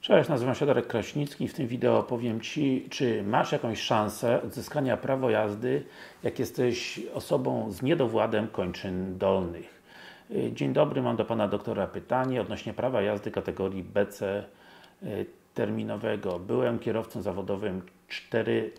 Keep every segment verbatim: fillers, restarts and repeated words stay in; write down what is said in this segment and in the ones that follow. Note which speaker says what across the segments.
Speaker 1: Cześć, nazywam się Darek Kraśnicki i w tym wideo powiem Ci, czy masz jakąś szansę odzyskania prawa jazdy, jak jesteś osobą z niedowładem kończyn dolnych. Dzień dobry, mam do Pana doktora pytanie odnośnie prawa jazdy kategorii B C terminowego. Byłem kierowcą zawodowym cztery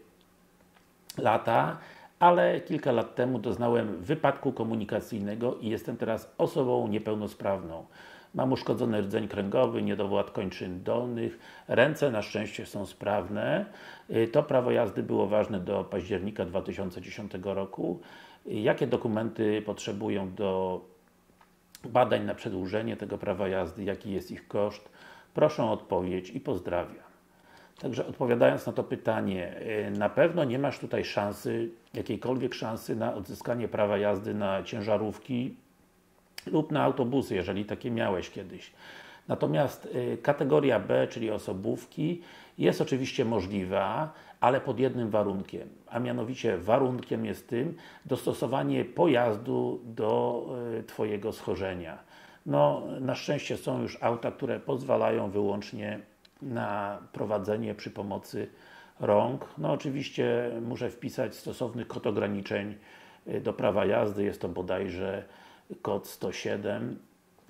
Speaker 1: lata, ale kilka lat temu doznałem wypadku komunikacyjnego i jestem teraz osobą niepełnosprawną. Mam uszkodzony rdzeń kręgowy, niedowład kończyn dolnych, ręce na szczęście są sprawne. To prawo jazdy było ważne do października dwa tysiące dziesiątego roku. Jakie dokumenty potrzebują do badań na przedłużenie tego prawa jazdy, jaki jest ich koszt? Proszę o odpowiedź i pozdrawiam. Także odpowiadając na to pytanie, na pewno nie masz tutaj szansy, jakiejkolwiek szansy na odzyskanie prawa jazdy na ciężarówki lub na autobusy, jeżeli takie miałeś kiedyś. Natomiast kategoria B, czyli osobówki, jest oczywiście możliwa, ale pod jednym warunkiem, a mianowicie warunkiem jest tym dostosowanie pojazdu do Twojego schorzenia. No, na szczęście są już auta, które pozwalają wyłącznie na prowadzenie przy pomocy rąk. No oczywiście muszę wpisać stosowny kod ograniczeń do prawa jazdy, jest to bodajże kod sto siedem.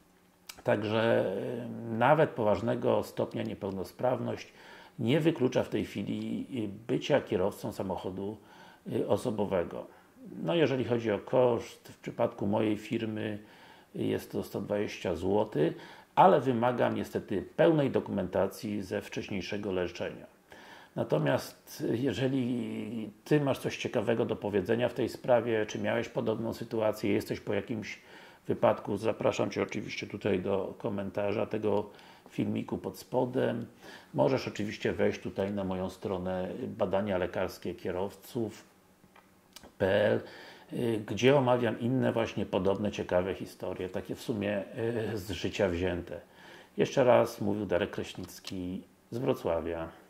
Speaker 1: Także nawet poważnego stopnia niepełnosprawność nie wyklucza w tej chwili bycia kierowcą samochodu osobowego. No jeżeli chodzi o koszt, w przypadku mojej firmy jest to sto dwadzieścia złotych, ale wymaga niestety pełnej dokumentacji ze wcześniejszego leczenia. Natomiast jeżeli Ty masz coś ciekawego do powiedzenia w tej sprawie, czy miałeś podobną sytuację, jesteś po jakimś wypadku, zapraszam Cię oczywiście tutaj do komentarza tego filmiku pod spodem. Możesz oczywiście wejść tutaj na moją stronę badania lekarskie kierowców kropka p l, gdzie omawiam inne właśnie podobne, ciekawe historie, takie w sumie z życia wzięte. Jeszcze raz mówił Darek Kraśnicki z Wrocławia.